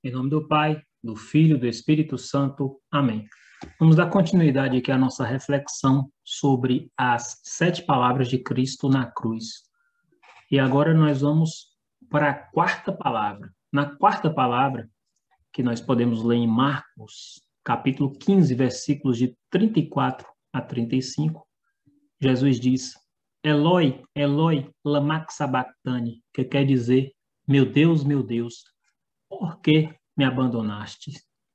Em nome do Pai, do Filho e do Espírito Santo. Amém. Vamos dar continuidade aqui à nossa reflexão sobre as 7 palavras de Cristo na cruz. E agora nós vamos para a quarta palavra. Na quarta palavra, que nós podemos ler em Marcos, capítulo 15, versículos de 34 a 35, Jesus diz: Eloi, Eloi, lama sabachthani, que quer dizer, meu Deus, por que me abandonaste?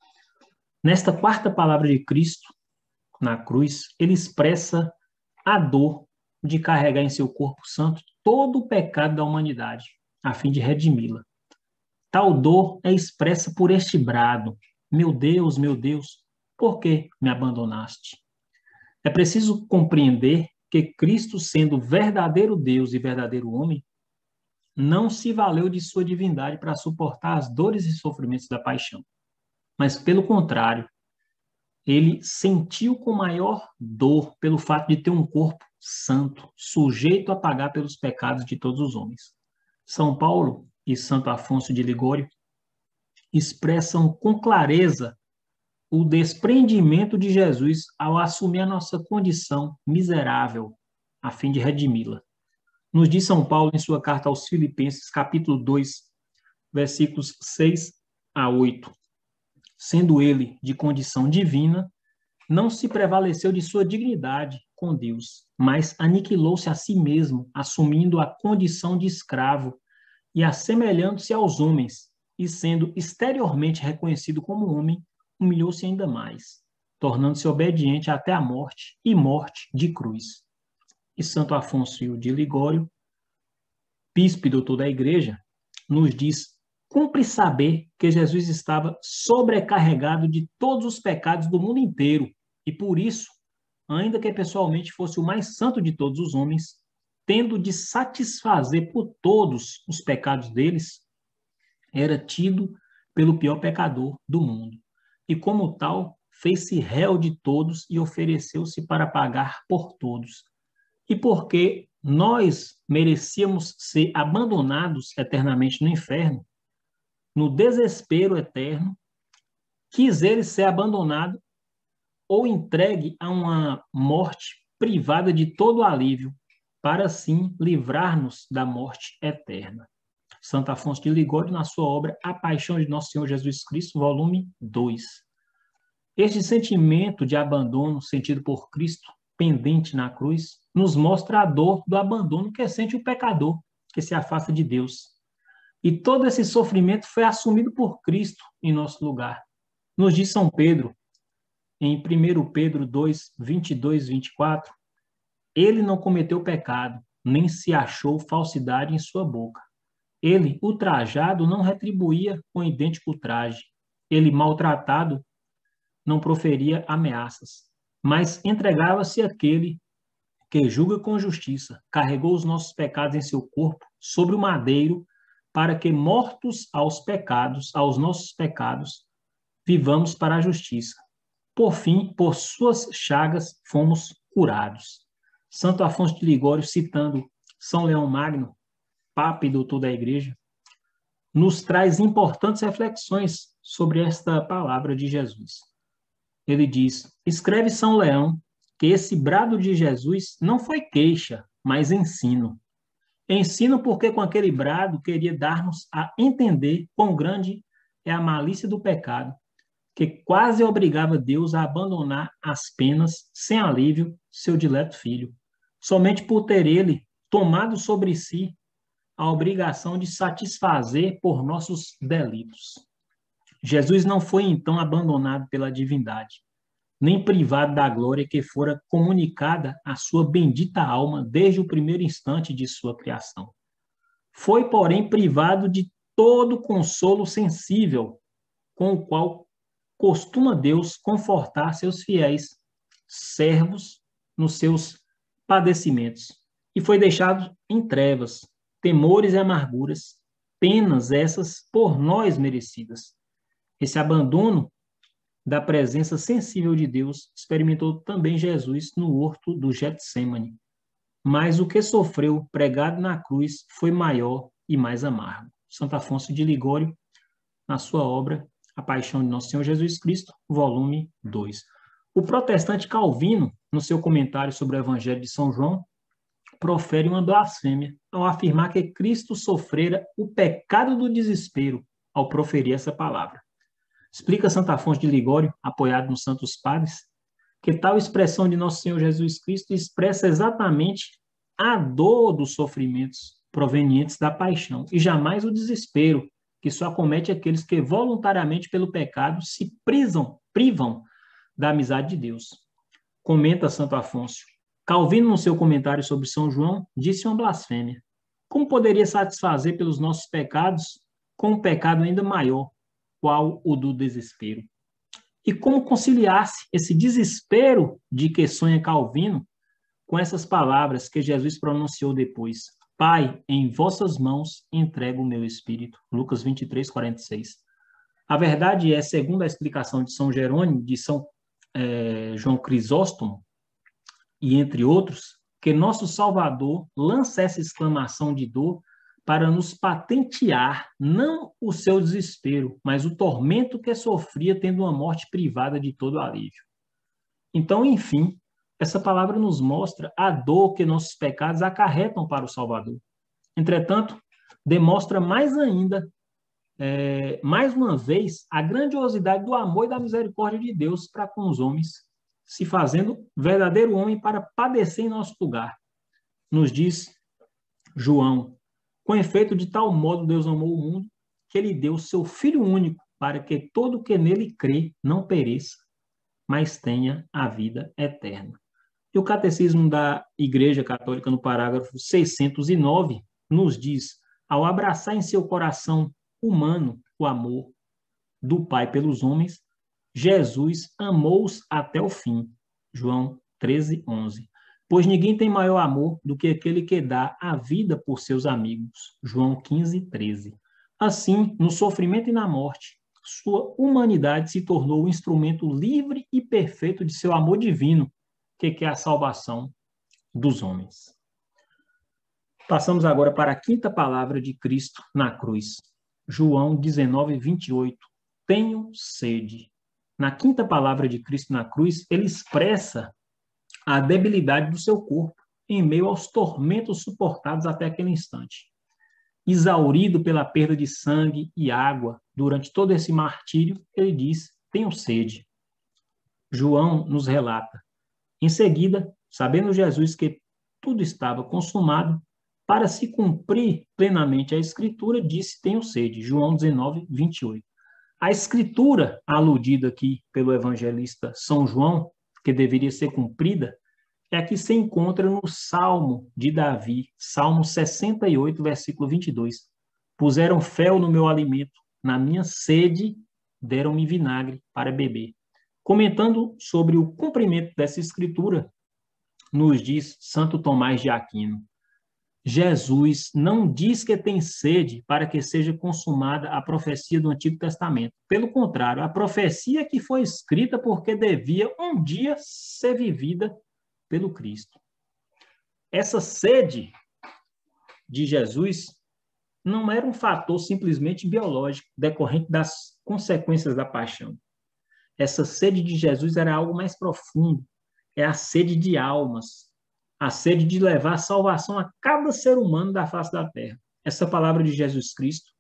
Nesta quarta palavra de Cristo, na cruz, ele expressa a dor de carregar em seu corpo santo todo o pecado da humanidade, a fim de redimi-la. Tal dor é expressa por este brado: meu Deus, por que me abandonaste? É preciso compreender que Cristo, sendo verdadeiro Deus e verdadeiro homem, não se valeu de sua divindade para suportar as dores e sofrimentos da paixão. Mas, pelo contrário, ele sentiu com maior dor pelo fato de ter um corpo santo, sujeito a pagar pelos pecados de todos os homens. São Paulo e Santo Afonso de Ligório expressam com clareza o desprendimento de Jesus ao assumir a nossa condição miserável, a fim de redimi-la. Nos diz São Paulo em sua carta aos Filipenses, capítulo 2, versículos 6 a 8. Sendo ele de condição divina, não se prevaleceu de sua dignidade com Deus, mas aniquilou-se a si mesmo, assumindo a condição de escravo e assemelhando-se aos homens, e sendo exteriormente reconhecido como homem, humilhou-se ainda mais, tornando-se obediente até a morte, e morte de cruz. E Santo Afonso de Ligório, bispo e doutor da Igreja, nos diz: cumpre saber que Jesus estava sobrecarregado de todos os pecados do mundo inteiro, e por isso, ainda que pessoalmente fosse o mais santo de todos os homens, tendo de satisfazer por todos os pecados deles, era tido pelo pior pecador do mundo. E como tal, fez-se réu de todos e ofereceu-se para pagar por todos. E porque nós merecíamos ser abandonados eternamente no inferno, no desespero eterno, quis ele ser abandonado ou entregue a uma morte privada de todo alívio, para assim livrar-nos da morte eterna. Santo Afonso de Ligório, na sua obra A Paixão de Nosso Senhor Jesus Cristo, volume 2. Este sentimento de abandono sentido por Cristo, pendente na cruz, nos mostra a dor do abandono que sente o pecador, que se afasta de Deus. E todo esse sofrimento foi assumido por Cristo em nosso lugar. Nos diz São Pedro, em 1 Pedro 2, 22 e 24, ele não cometeu pecado, nem se achou falsidade em sua boca. Ele, ultrajado, não retribuía com idêntico traje. Ele, maltratado, não proferia ameaças, mas entregava-se àquele que julga com justiça, carregou os nossos pecados em seu corpo sobre o madeiro, para que, mortos aos pecados, aos nossos pecados, vivamos para a justiça. Por fim, por suas chagas, fomos curados. Santo Afonso de Ligório, citando São Leão Magno, Papa e doutor da Igreja, nos traz importantes reflexões sobre esta palavra de Jesus. Ele diz: escreve São Leão que esse brado de Jesus não foi queixa, mas ensino. Ensino porque com aquele brado queria dar-nos a entender quão grande é a malícia do pecado, que quase obrigava Deus a abandonar as penas sem alívio seu dileto filho, somente por ter ele tomado sobre si a obrigação de satisfazer por nossos delitos. Jesus não foi então abandonado pela divindade, nem privado da glória que fora comunicada à sua bendita alma desde o primeiro instante de sua criação. Foi, porém, privado de todo consolo sensível com o qual costuma Deus confortar seus fiéis servos nos seus padecimentos, e foi deixado em trevas, temores e amarguras, penas essas por nós merecidas. Esse abandono da presença sensível de Deus experimentou também Jesus no horto do Getsêmani. Mas o que sofreu pregado na cruz foi maior e mais amargo. Santo Afonso de Ligório, na sua obra A Paixão de Nosso Senhor Jesus Cristo, volume 2. O protestante Calvino, no seu comentário sobre o Evangelho de São João, profere uma blasfêmia ao afirmar que Cristo sofrera o pecado do desespero ao proferir essa palavra. Explica Santo Afonso de Ligório, apoiado nos Santos Padres, que tal expressão de Nosso Senhor Jesus Cristo expressa exatamente a dor dos sofrimentos provenientes da paixão e jamais o desespero que só acomete aqueles que voluntariamente pelo pecado se privam da amizade de Deus. Comenta Santo Afonso: Calvino, no seu comentário sobre São João, disse uma blasfêmia. Como poderia satisfazer pelos nossos pecados com um pecado ainda maior, qual o do desespero? E como conciliar-se esse desespero de que sonha Calvino com essas palavras que Jesus pronunciou depois? Pai, em vossas mãos entrego o meu espírito. Lucas 23, 46. A verdade é, segundo a explicação de São Jerônimo, de São João Crisóstomo, e entre outros, que nosso Salvador lança essa exclamação de dor para nos patentear não o seu desespero, mas o tormento que sofria tendo uma morte privada de todo alívio. Então, enfim, essa palavra nos mostra a dor que nossos pecados acarretam para o Salvador. Entretanto, demonstra mais ainda, mais uma vez, a grandiosidade do amor e da misericórdia de Deus para com os homens, se fazendo verdadeiro homem para padecer em nosso lugar. Nos diz João: com efeito, de tal modo Deus amou o mundo, que ele deu o seu Filho único, para que todo o que nele crê não pereça, mas tenha a vida eterna. E o Catecismo da Igreja Católica, no parágrafo 609, nos diz: ao abraçar em seu coração humano o amor do Pai pelos homens, Jesus amou-os até o fim. João 13, 11. Pois ninguém tem maior amor do que aquele que dá a vida por seus amigos. João 15, 13. Assim, no sofrimento e na morte, sua humanidade se tornou o instrumento livre e perfeito de seu amor divino, que é a salvação dos homens. Passamos agora para a quinta palavra de Cristo na cruz. João 19, 28. Tenho sede. Na quinta palavra de Cristo na cruz, ele expressa a debilidade do seu corpo em meio aos tormentos suportados até aquele instante. Exaurido pela perda de sangue e água durante todo esse martírio, ele diz: tenho sede. João nos relata: em seguida, sabendo Jesus que tudo estava consumado, para se cumprir plenamente a Escritura, disse: tenho sede. João 19, 28. A Escritura, aludida aqui pelo evangelista São João, que deveria ser cumprida, é a que se encontra no Salmo de Davi, Salmo 68, versículo 22. Puseram fel no meu alimento, na minha sede deram-me vinagre para beber. Comentando sobre o cumprimento dessa Escritura, nos diz Santo Tomás de Aquino: Jesus não diz que tem sede para que seja consumada a profecia do Antigo Testamento. Pelo contrário, a profecia que foi escrita porque devia um dia ser vivida pelo Cristo. Essa sede de Jesus não era um fator simplesmente biológico, decorrente das consequências da paixão. Essa sede de Jesus era algo mais profundo. É a sede de almas, a sede de levar salvação a cada ser humano da face da terra. Essa palavra de Jesus Cristo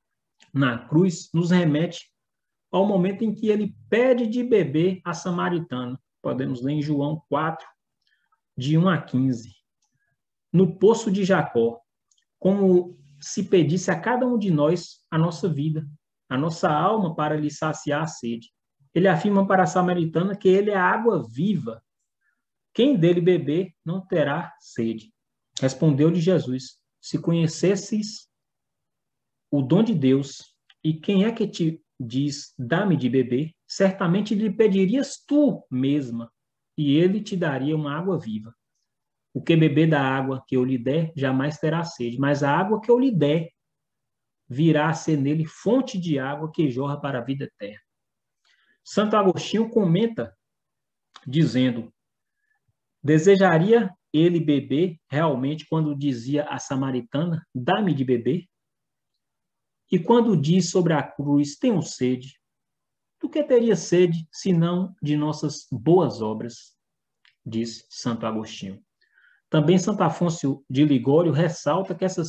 na cruz nos remete ao momento em que ele pede de beber a samaritana. Podemos ler em João 4, de 1 a 15. No poço de Jacó, como se pedisse a cada um de nós a nossa vida, a nossa alma para lhe saciar a sede. Ele afirma para a samaritana que ele é a água viva. Quem dele beber não terá sede. Respondeu-lhe Jesus: se conhecesses o dom de Deus e quem é que te diz, dá-me de beber, certamente lhe pedirias tu mesma, e ele te daria uma água viva. O que beber da água que eu lhe der, jamais terá sede, mas a água que eu lhe der virá a ser nele fonte de água que jorra para a vida eterna. Santo Agostinho comenta, dizendo: desejaria ele beber realmente quando dizia à samaritana, dá-me de beber? E quando diz sobre a cruz, tenho sede, do que teria sede, senão de nossas boas obras? Diz Santo Agostinho. Também Santo Afonso de Ligório ressalta que essa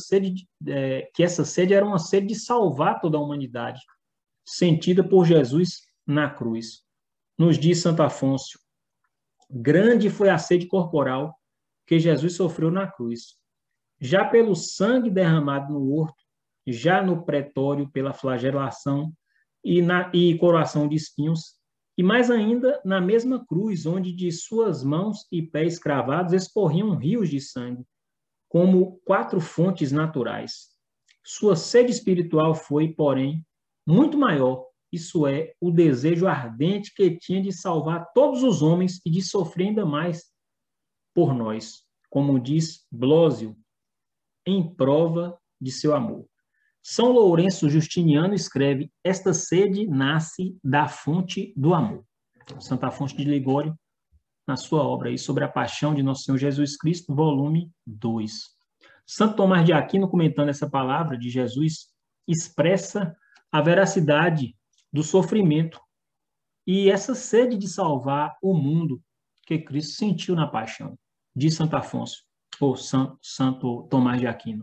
sede era uma sede de salvar toda a humanidade, sentida por Jesus na cruz. Nos diz Santo Afonso, grande foi a sede corporal que Jesus sofreu na cruz. Já pelo sangue derramado no horto, já no pretório pela flagelação e coroação de espinhos, e mais ainda na mesma cruz, onde de suas mãos e pés cravados escorriam rios de sangue, como 4 fontes naturais. Sua sede espiritual foi, porém, muito maior, isso é, o desejo ardente que tinha de salvar todos os homens e de sofrer ainda mais por nós, como diz Blósio, em prova de seu amor. São Lourenço Justiniano escreve, esta sede nasce da fonte do amor. Santo Afonso de Ligório, na sua obra aí sobre a paixão de Nosso Senhor Jesus Cristo, volume 2. Santo Tomás de Aquino, comentando essa palavra de Jesus, expressa a veracidade do sofrimento e essa sede de salvar o mundo que Cristo sentiu na paixão, diz Santo Afonso, ou Santo Tomás de Aquino.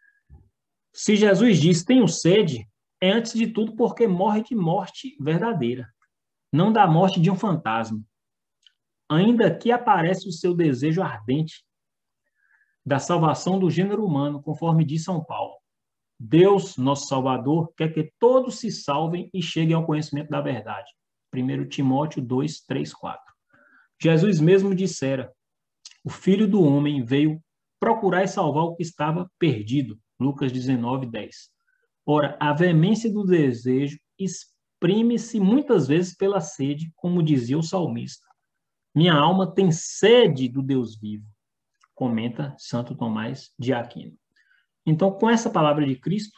Se Jesus diz, tenho sede, é antes de tudo porque morre de morte verdadeira, não da morte de um fantasma. Ainda aqui aparece o seu desejo ardente da salvação do gênero humano, conforme diz São Paulo. Deus, nosso Salvador, quer que todos se salvem e cheguem ao conhecimento da verdade. 1 Timóteo 2, 3, 4. Jesus mesmo dissera, o Filho do Homem veio procurar e salvar o que estava perdido. Lucas 19, 10. Ora, a veemência do desejo exprime-se muitas vezes pela sede, como dizia o salmista. Minha alma tem sede do Deus vivo, comenta Santo Tomás de Aquino. Então, com essa palavra de Cristo,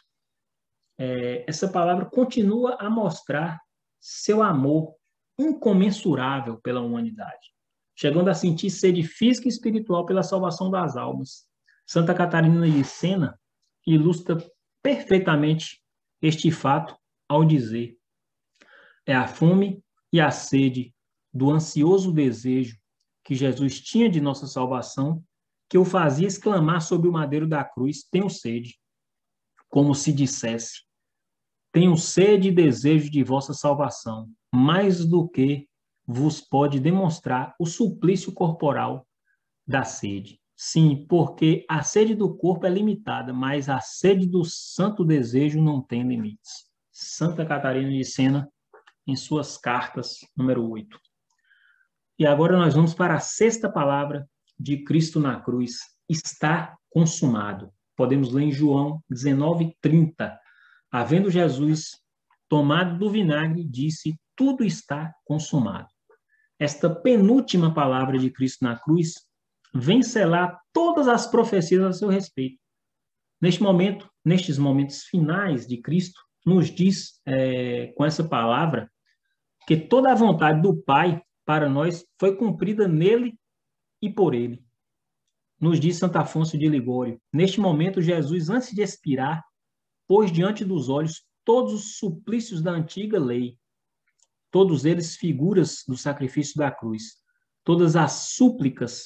essa palavra continua a mostrar seu amor incomensurável pela humanidade, chegando a sentir sede física e espiritual pela salvação das almas. Santa Catarina de Sena ilustra perfeitamente este fato ao dizer: é a fome e a sede do ansioso desejo que Jesus tinha de nossa salvação que o fazia exclamar sobre o madeiro da cruz, tenho sede, como se dissesse, tenho sede e desejo de vossa salvação, mais do que vos pode demonstrar o suplício corporal da sede. Sim, porque a sede do corpo é limitada, mas a sede do santo desejo não tem limites. Santa Catarina de Sena, em suas cartas, número 8. E agora nós vamos para a 6ª palavra de Cristo na cruz. Está consumado. Podemos ler em João 19:30. Havendo Jesus tomado do vinagre, disse, tudo está consumado. Esta penúltima palavra de Cristo na cruz vem selar todas as profecias a seu respeito. Nestes momentos finais de Cristo, nos diz com essa palavra que toda a vontade do Pai para nós foi cumprida nele e por ele. Nos diz Santo Afonso de Ligório, neste momento Jesus, antes de expirar, pôs diante dos olhos todos os suplícios da antiga lei, todos eles figuras do sacrifício da cruz, todas as súplicas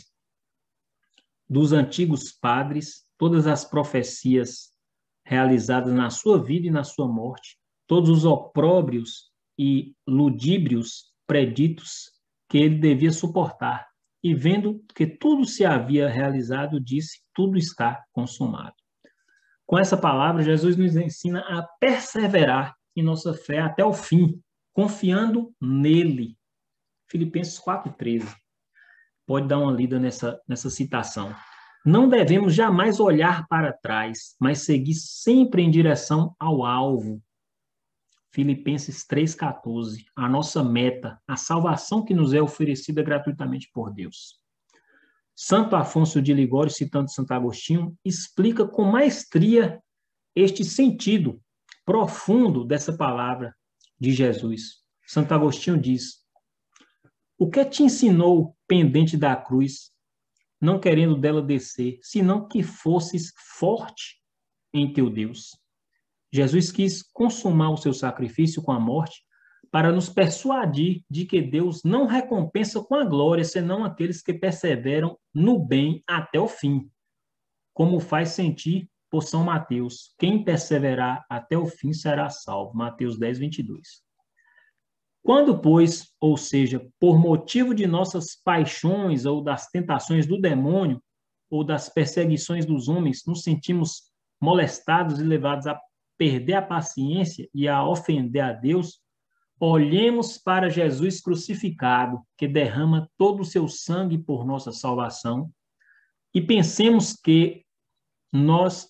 dos antigos padres, todas as profecias realizadas na sua vida e na sua morte, todos os opróbrios e ludíbrios preditos que ele devia suportar. E vendo que tudo se havia realizado, disse, tudo está consumado. Com essa palavra, Jesus nos ensina a perseverar em nossa fé até o fim, confiando nele. Filipenses 4,13. Pode dar uma lida nessa citação. Não devemos jamais olhar para trás, mas seguir sempre em direção ao alvo. Filipenses 3,14. A nossa meta, a salvação que nos é oferecida gratuitamente por Deus. Santo Afonso de Ligório, citando Santo Agostinho, explica com maestria este sentido profundo dessa palavra de Jesus. Santo Agostinho diz, o que te ensinou pendente da cruz, não querendo dela descer, senão que fosses forte em teu Deus? Jesus quis consumar o seu sacrifício com a morte para nos persuadir de que Deus não recompensa com a glória senão aqueles que perseveram no bem até o fim, como faz sentir por São Mateus: quem perseverar até o fim será salvo. Mateus 10, 22. Quando, pois, ou seja, por motivo de nossas paixões ou das tentações do demônio ou das perseguições dos homens, nos sentimos molestados e levados a perder a paciência e a ofender a Deus, olhemos para Jesus crucificado, que derrama todo o seu sangue por nossa salvação, e pensemos que nós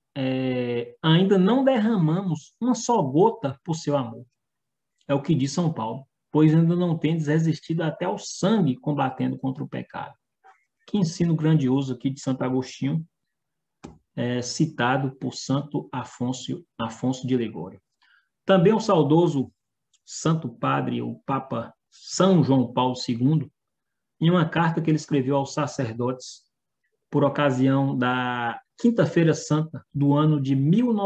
ainda não derramamos uma só gota por seu amor. É o que diz São Paulo, pois ainda não tendes resistido até ao sangue combatendo contra o pecado. Que ensino grandioso aqui de Santo Agostinho, citado por Santo Afonso de Ligório. Também o saudoso Santo Padre, o Papa São João Paulo II, em uma carta que ele escreveu aos sacerdotes por ocasião da Quinta-feira Santa do ano de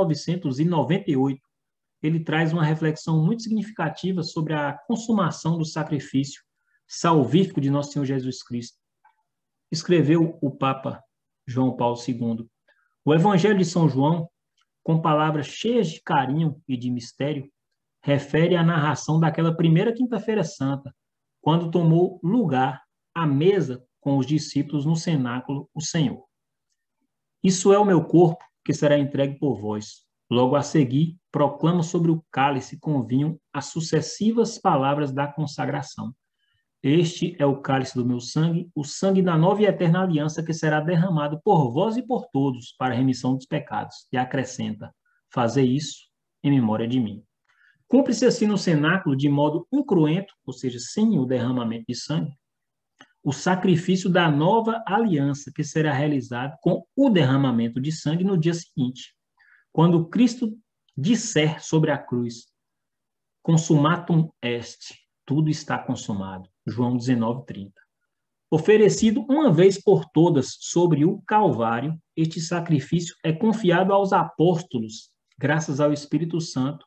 1998, ele traz uma reflexão muito significativa sobre a consumação do sacrifício salvífico de Nosso Senhor Jesus Cristo. Escreveu o Papa João Paulo II: o Evangelho de São João, com palavras cheias de carinho e de mistério, refere à narração daquela primeira Quinta-feira Santa, quando tomou lugar à mesa com os discípulos no cenáculo o Senhor. Isso é o meu corpo, que será entregue por vós. Logo a seguir, proclama sobre o cálice com vinho as sucessivas palavras da consagração. Este é o cálice do meu sangue, o sangue da nova e eterna aliança, que será derramado por vós e por todos para a remissão dos pecados. E acrescenta: fazei isso em memória de mim. Cumpre-se assim no cenáculo, de modo incruento, ou seja, sem o derramamento de sangue, o sacrifício da nova aliança, que será realizado com o derramamento de sangue no dia seguinte, quando Cristo disser sobre a cruz: consumatum est, tudo está consumado. João 19:30. Oferecido uma vez por todas sobre o Calvário, este sacrifício é confiado aos apóstolos, graças ao Espírito Santo,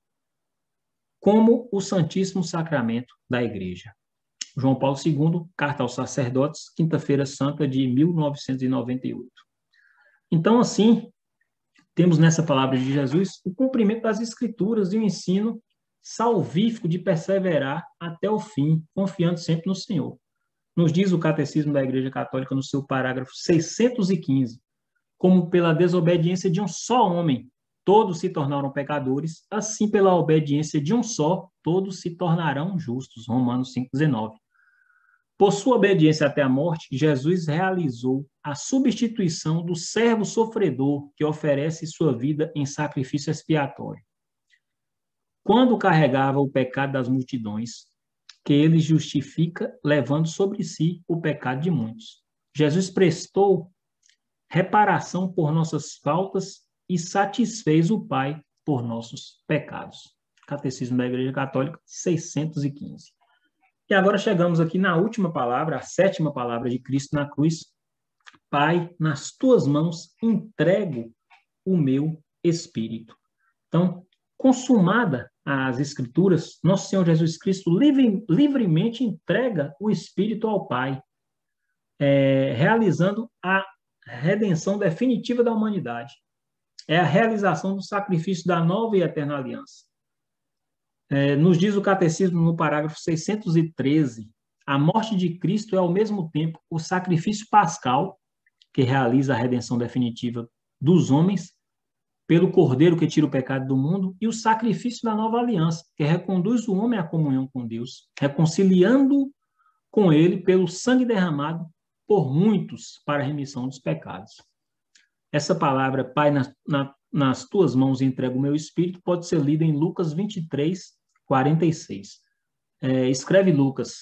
como o Santíssimo Sacramento da Igreja. João Paulo II, Carta aos Sacerdotes, Quinta-feira Santa de 1998. Então, assim, temos nessa palavra de Jesus o cumprimento das Escrituras e o ensino salvífico de perseverar até o fim, confiando sempre no Senhor. Nos diz o Catecismo da Igreja Católica, no seu parágrafo 615, como pela desobediência de um só homem, todos se tornaram pecadores, assim pela obediência de um só, todos se tornarão justos. Romanos 5,19. Por sua obediência até a morte, Jesus realizou a substituição do servo sofredor que oferece sua vida em sacrifício expiatório. Quando carregava o pecado das multidões, que ele justifica levando sobre si o pecado de muitos. Jesus prestou reparação por nossas faltas e satisfez o Pai por nossos pecados. Catecismo da Igreja Católica, 615. E agora chegamos aqui na última palavra, a sétima palavra de Cristo na cruz. Pai, nas tuas mãos entrego o meu espírito. Então, consumada as Escrituras, nosso Senhor Jesus Cristo livremente entrega o Espírito ao Pai, realizando a redenção definitiva da humanidade. É a realização do sacrifício da nova e eterna aliança. Nos diz o Catecismo no parágrafo 613, a morte de Cristo é ao mesmo tempo o sacrifício pascal, que realiza a redenção definitiva dos homens, pelo Cordeiro que tira o pecado do mundo, e o sacrifício da nova aliança, que reconduz o homem à comunhão com Deus, reconciliando com ele pelo sangue derramado por muitos para a remissão dos pecados. Essa palavra, Pai, nas tuas mãos entrego o meu espírito, pode ser lida em Lucas 23, 46. Escreve Lucas: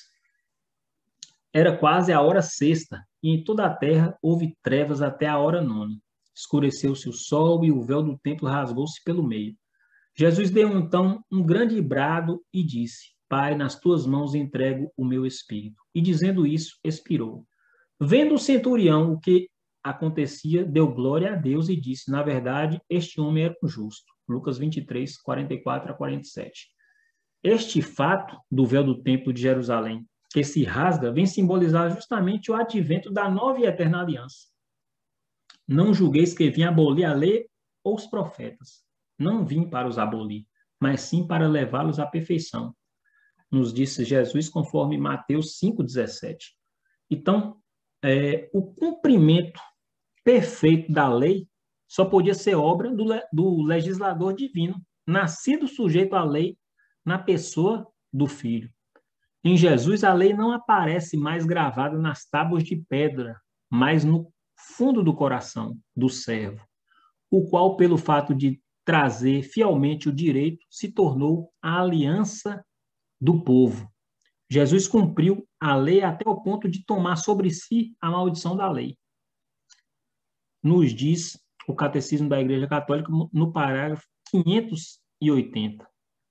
era quase a hora sexta, e em toda a terra houve trevas até a hora nona. Escureceu-se o sol e o véu do templo rasgou-se pelo meio. Jesus deu então um grande brado e disse: Pai, nas tuas mãos entrego o meu espírito. E dizendo isso, expirou. Vendo o centurião o que acontecia, deu glória a Deus e disse, na verdade, este homem era um justo. Lucas 23, 44 a 47. Este fato do véu do templo de Jerusalém, que se rasga, vem simbolizar justamente o advento da nova e eterna aliança. Não julgueis que vim abolir a lei ou os profetas. Não vim para os abolir, mas sim para levá-los à perfeição. Nos disse Jesus, conforme Mateus 5,17. Então, o cumprimento perfeito da lei só podia ser obra do legislador divino, nascido sujeito à lei na pessoa do Filho. Em Jesus, a lei não aparece mais gravada nas tábuas de pedra, mas no fundo do coração do servo, o qual, pelo fato de trazer fielmente o direito, se tornou a aliança do povo. Jesus cumpriu a lei até o ponto de tomar sobre si a maldição da lei. Nos diz o Catecismo da Igreja Católica no parágrafo 580.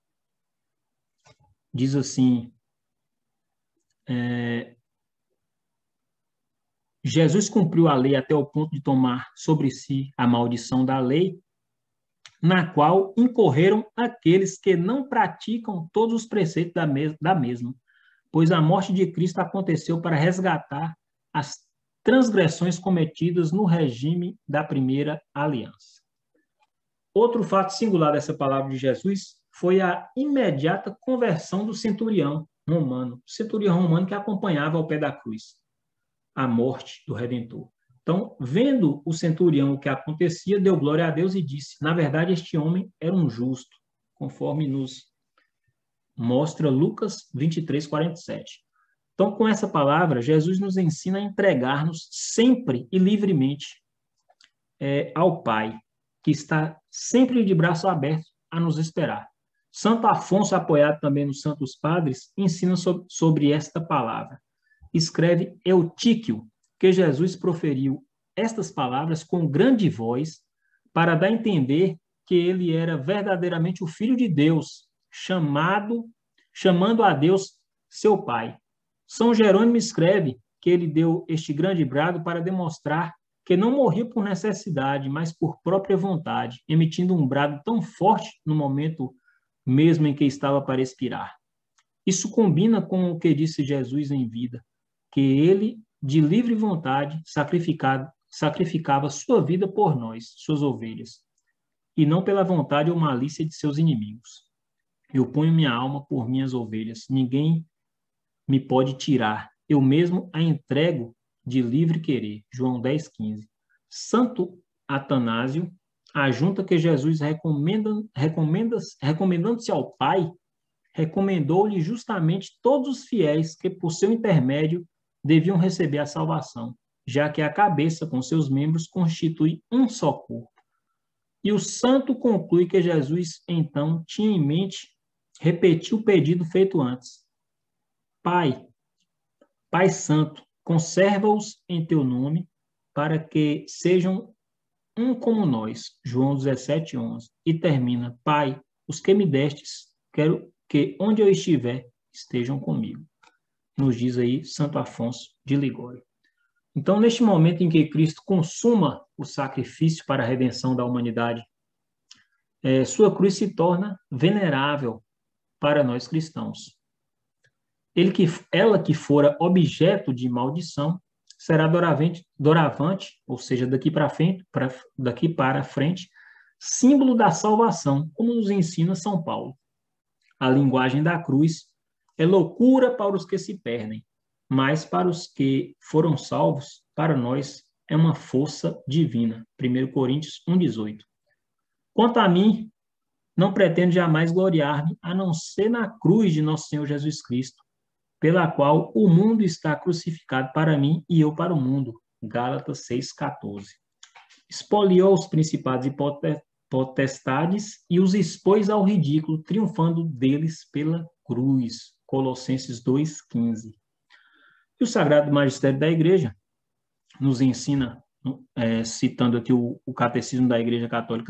Diz assim, Jesus cumpriu a lei até o ponto de tomar sobre si a maldição da lei, na qual incorreram aqueles que não praticam todos os preceitos da mesma, pois a morte de Cristo aconteceu para resgatar as transgressões cometidas no regime da primeira aliança. Outro fato singular dessa palavra de Jesus foi a imediata conversão do centurião romano que acompanhava ao pé da cruz a morte do Redentor. Então, vendo o centurião o que acontecia, deu glória a Deus e disse, na verdade, este homem era um justo, conforme nos mostra Lucas 23, 47. Então, com essa palavra, Jesus nos ensina a entregar-nos sempre e livremente ao Pai, que está sempre de braço aberto a nos esperar. Santo Afonso, apoiado também nos Santos Padres, ensina sobre esta palavra. Escreve Eutíquio, que Jesus proferiu estas palavras com grande voz para dar a entender que ele era verdadeiramente o Filho de Deus, chamando a Deus seu Pai. São Jerônimo escreve que ele deu este grande brado para demonstrar que não morria por necessidade, mas por própria vontade, emitindo um brado tão forte no momento mesmo em que estava para expirar. Isso combina com o que disse Jesus em vida, que ele, de livre vontade, sacrificava sua vida por nós, suas ovelhas, e não pela vontade ou malícia de seus inimigos. Eu ponho minha alma por minhas ovelhas, ninguém me pode tirar, eu mesmo a entrego de livre querer. João 10, 15. Santo Atanásio ajunta que Jesus, recomendando-se ao Pai, recomendou-lhe justamente todos os fiéis que, por seu intermédio, deviam receber a salvação, já que a cabeça, com seus membros, constitui um só corpo. E o santo conclui que Jesus, então, tinha em mente repetir o pedido feito antes. Pai Santo, conserva-os em teu nome, para que sejam um como nós. João 17, 11. E termina, Pai, os que me destes, quero que onde eu estiver, estejam comigo. Nos diz aí Santo Afonso de Ligório. Então, neste momento em que Cristo consuma o sacrifício para a redenção da humanidade, sua cruz se torna venerável para nós cristãos. Ela que fora objeto de maldição, será doravante, ou seja, daqui para frente, símbolo da salvação, como nos ensina São Paulo. A linguagem da cruz é loucura para os que se perdem, mas para os que foram salvos, para nós, é uma força divina. 1 Coríntios 1,18. Quanto a mim, não pretendo jamais gloriar-me, a não ser na cruz de nosso Senhor Jesus Cristo, pela qual o mundo está crucificado para mim e eu para o mundo. Gálatas 6,14. Espoliou os principados e potestades e os expôs ao ridículo, triunfando deles pela cruz. Colossenses 2,15. E o Sagrado Magistério da Igreja nos ensina, citando aqui o Catecismo da Igreja Católica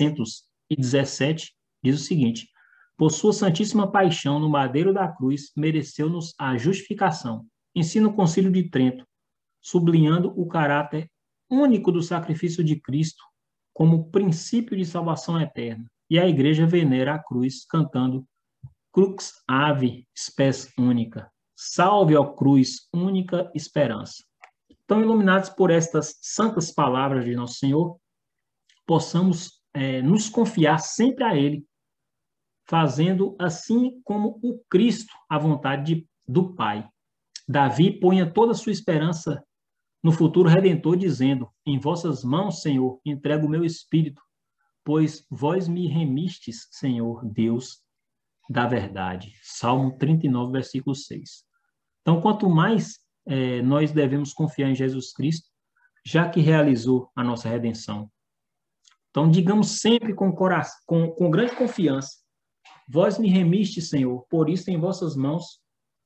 617, diz o seguinte: por sua santíssima paixão no madeiro da cruz, mereceu-nos a justificação. Ensina o Concílio de Trento, sublinhando o caráter único do sacrifício de Cristo como princípio de salvação eterna. E a igreja venera a cruz cantando Crux ave spes única. Salve, ó cruz, única esperança. Então, iluminados por estas santas palavras de nosso Senhor, possamos nos confiar sempre a Ele, fazendo assim como o Cristo, a vontade do Pai. Davi ponha toda a sua esperança no futuro Redentor, dizendo: em vossas mãos, Senhor, entrego o meu espírito, pois vós me remistes, Senhor Deus da verdade. Salmo 39, versículo 6. Então, quanto mais nós devemos confiar em Jesus Cristo, já que realizou a nossa redenção. Então, digamos sempre com grande confiança: vós me remistes, Senhor, por isso em vossas mãos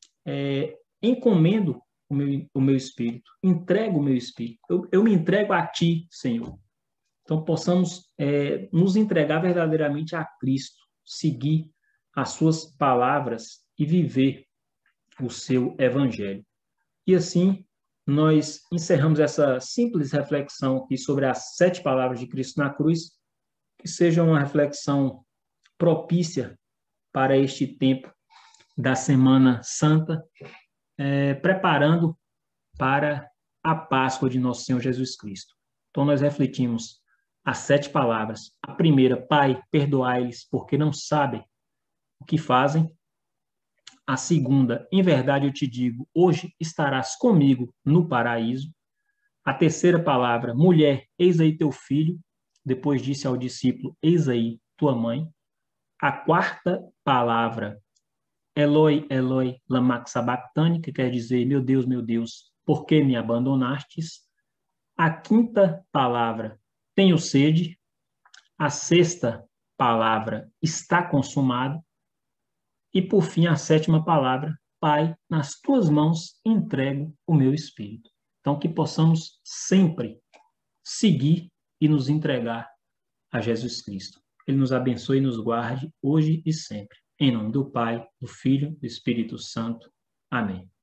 encomendo o meu espírito, entrego o meu espírito. Eu me entrego a ti, Senhor. Então, possamos nos entregar verdadeiramente a Cristo, seguir as suas palavras e viver o seu evangelho. E assim, nós encerramos essa simples reflexão aqui sobre as 7 palavras de Cristo na cruz, que seja uma reflexão propícia para este tempo da Semana Santa, preparando para a Páscoa de nosso Senhor Jesus Cristo. Então, nós refletimos as 7 palavras. A primeira: Pai, perdoai-lhes, porque não sabem o que fazem. A segunda: em verdade eu te digo, hoje estarás comigo no paraíso. A terceira palavra: mulher, eis aí teu filho. Depois disse ao discípulo: eis aí tua mãe. A quarta palavra: Eloi, Eloi, lama sabachthani, que quer dizer: meu Deus, por que me abandonastes? A quinta palavra: tenho sede. A sexta palavra: está consumado. E, por fim, a 7ª palavra: Pai, nas tuas mãos entrego o meu espírito. Então, que possamos sempre seguir e nos entregar a Jesus Cristo. Ele nos abençoe e nos guarde hoje e sempre. Em nome do Pai, do Filho, do Espírito Santo. Amém.